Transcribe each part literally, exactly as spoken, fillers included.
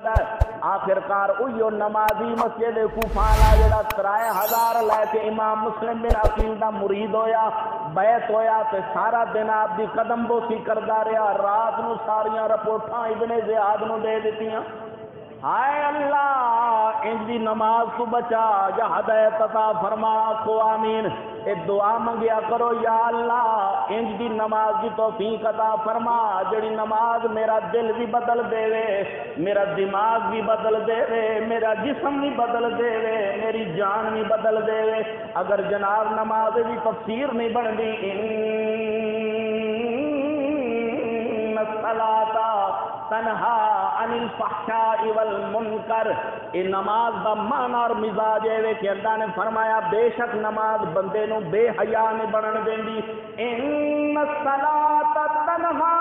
جاتا ہے۔ آخرکار اوہی نمازی مسجد کوفہ والا جڑا ترائے ہزار لے کے امام مسلم بن عقیل دا مرید ہویا، بیعت ہویا تے سارا دن آپ دی قدم بوسی کردا رہا، رات نو ساریاں رپورٹاں ابن زیاد نو دے دتیاں۔ ہائے اللہ انج دی نماز تو بچا یا ہدایت عطا فرما، کو آمین۔ اے دعا منگیا کرو یا اللہ انج دی نماز دی توفیق عطا فرما جڑی نماز میرا دل بھی بدل دے وے، میرا دماغ بھی بدل دے وے، میرا جسم بھی بدل دے وے، میری جان بھی بدل دے وے۔ اگر جناب نماز دی تفسیر نہیں بندی ان الصلاۃ تنہا عن الفحشاء والمنکر، یہ نماز دا معنی اور مزاج ہے کہ اللہ نے فرمایا بے شک نماز بندے نو بے حیا نہیں بنن دیندی۔ ان الصلاۃ تنہا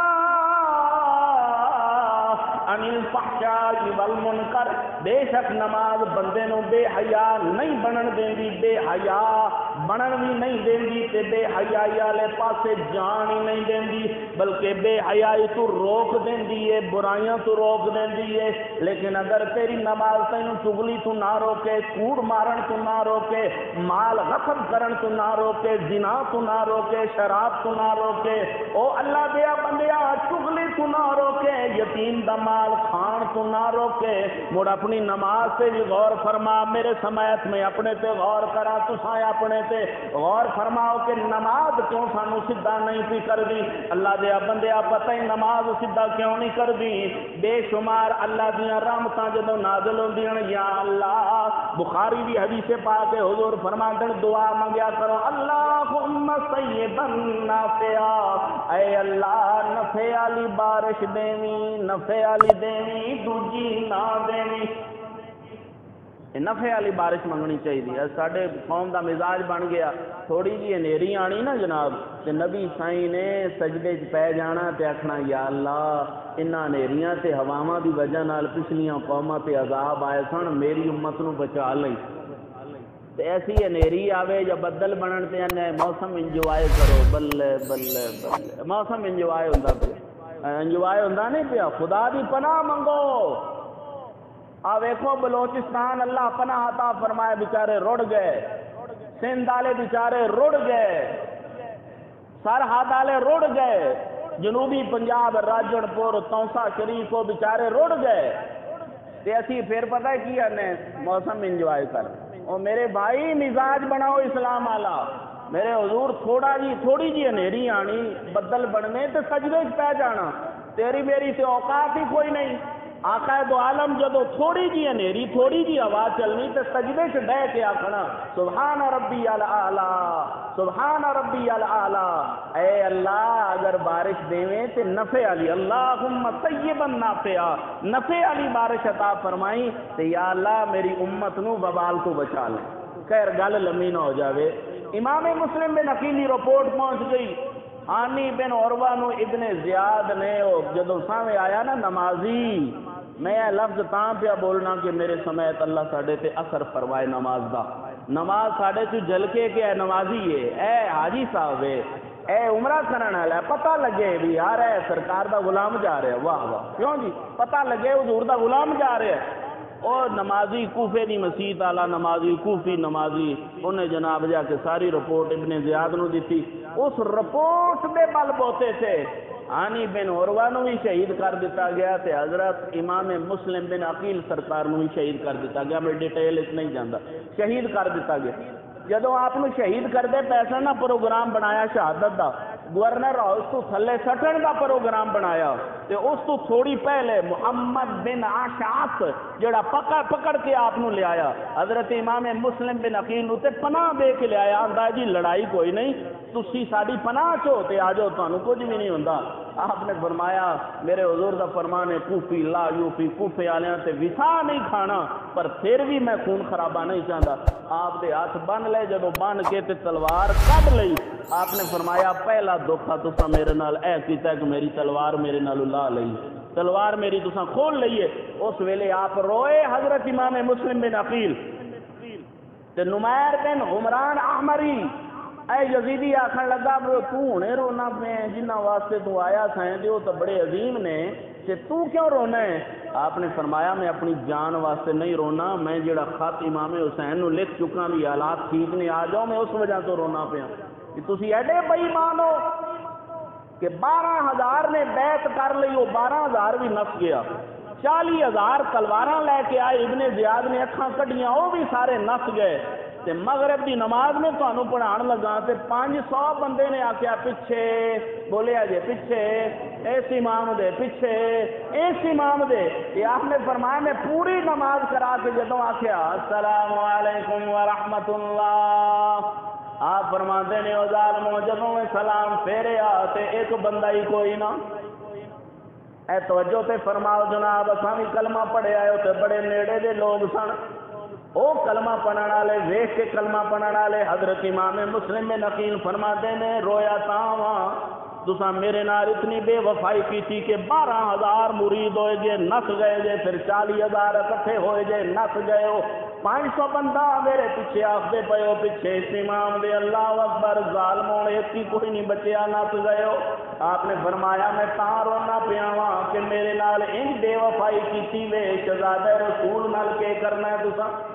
عن الفحشاء والمنکر، بے شک نماز بندے نو بے حیا نہیں بنن دیندی، بے حیا بنن بھی نہیں دیندی تے بے حیائی والے پاسے جان ہی نہیں دیندی، بلکہ بے حیائی تو روک دیندی ہے، برائیاں تو روک دیندی ہے۔ لیکن اگر تیری نماز تینوں چغلی تو نہ روکے، کوڑ مارن تو نہ روکے، مال غصب کرن تو نہ روکے، زنا تو نہ روکے، شراب تو نہ روکے، او اللہ دیا بندیا چغلی تو نہ روکے، یتیم دا مال کھان تو نہ روکے، مڑ اپنی نماز سے بھی غور فرما۔ میرے سمیت میں اپنے تے غور کرا، تساں اپنے تے غور فرماؤ کہ نماز کیوں سانو سیدھا نہیں پی کر دی۔ اللہ دیا بندیا پتہ ہی نماز سیدھا کیوں نہیں کر دی۔ بے شمار اللہ دیاں رحمتاں جدوں نازل ہوندیاں یا اللہ، بخاری دی حدیث پاک ہے حضور فرماندے دعا منگیا کرو اللہم سیبا نافعا، اے اللہ نفع والی بارش دیویں، نفع والی دیویں، دوجی نہ دیویں۔ نفع والی بارش منگنی چاہیے۔ ساڈے قوم دا مزاج بن گیا تھوڑی جی ہنیری آنی نا جناب تے نبی سائیں نے سجدے چ پی جانا تے آکھنا یا اللہ انہاں ہنیریاں تے ہواواں دی وجہ نال پچھلیاں قوماں تے عذاب آئے سن، میری امت نو بچا لئی۔ تے ایسی ہنیری آوے یا بدل بنن تے نے موسم انجوائے کرو، بلے بلے بلے موسم انجوائے ہوندا پیا، انجوائے ہوندا نہیں پیا۔ خدا دی پناہ منگو۔ آ ویکھو بلوچستان اللہ پناہ عطا فرمائے، بیچارے رڑ گئے، سندھ والے بیچارے رڑ گئے، سرحد والے رڑ گئے، جنوبی پنجاب راجن پور تونسا شریف کو بیچارے رڑ گئے۔ تے اسی پھر پتہ ہے کی کرنے موسم انجوائے کر۔ او میرے بھائی مزاج بناؤ اسلام والا۔ میرے حضور تھوڑا جی تھوڑی جی ہنیری آنی بدل بننے تے سجدے چ پہ جانا، تیری میری تے اوقات ہی کوئی نہیں۔ آقا دو عالم جدو تھوڑی جی ہنیری تھوڑی جی آواز چلنی تے سجدے سے ڈہ کے آکھنا سبحان ربی الاعلی سبحان ربی الاعلی۔ اے اللہ اگر بارش دیویں تے نفع علی، اللہم طیبا نافعا، نفع علی بارش عطا فرمائی تے یا اللہ میری امت نو وبال تو بچا لے۔ خیر گل لمبی نہ ہو جاوے، امام مسلم بن عقیل رپورٹ پہنچ گئی، آنی بن عروہ نو ابن زیاد نے جدو سامنے آیا نا نمازی، میں یہ لفظ تاں پیا بولنا کہ میرے سمیت اللہ ساڈے تے اثر فرمائے نماز دا۔ نماز ساڈے تو جل کے کہ اے نمازی ہے، اے حاجی صاحب ہے، اے عمرہ کرن والا ہے، پتہ لگے بھی یار اے سرکار دا غلام جا رہا ہے، واہ واہ کیوں جی پتہ لگے حضور دا غلام جا رہا ہے۔ اور نمازی کوفے دی مسجد والا نمازی کوفی نمازی انہیں جناب جا کے ساری رپورٹ ابن زیاد نو دیتی، اس رپورٹ دے بل بوتے سے آنی بن عروہ نو بھی شہید کر دیتا گیا تے حضرت امام مسلم بن عقیل سرکار نو بھی شہید کر دیتا گیا۔ میں ڈیٹیل اس نہیں جاندا، شہید کر دیتا گیا۔ جدو آپ نو شہید کر دے پیسہ نہ پروگرام بنایا شہادت دا، گورنر ہاؤس تو تھلے سٹن دا پروگرام بنایا تے اس تو تھوڑی پہلے محمد بن عاشعث جڑا پکڑ پکڑ کے آپ نو لے آیا حضرت امام مسلم بن عقیل نو تے پناہ دے کے لے آیا، آندا جی لڑائی کوئی نہیں، تسی ساڈی پناہ چو تے آ جاؤ، تانوں کچھ بھی نہیں ہوندا۔ آپ نے فرمایا میرے حضور دا فرمان ہے کوفی لا یوفی، کوفے والیاں تے وسا نہیں کھانا، پر پھر بھی میں خون خرابہ نہیں چاہتا۔ آپ دے ہاتھ بن لے، جدو بن کے تے تلوار کڈ لئی، آپ نے فرمایا پہلا دھوکھا تساں میرے نال اے کیتا کہ میری تلوار میرے نال لا لئی، تلوار میری تساں کھول لئیے۔ اس ویلے آپ روئے حضرت امام مسلم بن عقیل تے نمیر بن عمران احمری اے یزیدی آخر لگا بھئی تو ہونے رونا پہ جنہ واسطے تو آیا سائیں دے وہ تو بڑے عظیم نے کہ تو کیوں رونا ہے؟ آپ نے فرمایا میں اپنی جان واسطے نہیں رونا، میں جڑا خط امام حسین نو لکھ چکا بھی حالات ٹھیک نہیں آ جاؤ میں اس وجہ تو رونا پیا کہ تسی ایڈے بے ایمان ہو کہ بارہ ہزار نے بیعت کر لی، وہ بارہ ہزار بھی نس گیا، چالی ہزار تلواراں لے کے آئے ابن زیاد نے اکھاں کڈیاں وہ بھی سارے نس گئے تے مغرب دی نماز میں تانوں پڑھان لگا تے پانچ سو بندے نے آکھیا پیچھے بولیا جے پیچھے اس امام دے پیچھے اس امام دے یہ آپ نے فرمایا میں پوری نماز کرا کے جدوں آکھیا السلام علیکم ورحمۃ اللہ، آپ فرماتے نے او ظالمو جدوں میں سلام پھیرے آ تے ایک بندہ ہی کوئی نہ، اے توجہ تے فرماؤ جناب اساں بھی کلمہ پڑھے آئے تے بڑے نیڑے دے لوگ سن، او کلمہ پڑھن والے ویکھ کے کلمہ پڑھن والے حضرت امام مسلم میں نقیل فرماتے نے رویا تاواں تساں میرے نال اتنی بے وفائی کی تھی کہ بارہ ہزار مرید ہوئے جے نس گئے جے پھر چالی ہزار اکٹھے ہوئے جے نس گئے ہو، پانچ سو بندہ میرے پیچھے آخدے پئے ہو پیچھے اس امام دے اللہ اکبر ظالموں ایک ہی کوئی نہیں بچیا نس گئے ہو، آپ نے فرمایا میں تاں رونا پیا کہ میرے نال انج بے وفائی کی تھی وے شہزادہ رسول نال کے کرنا ہے تساں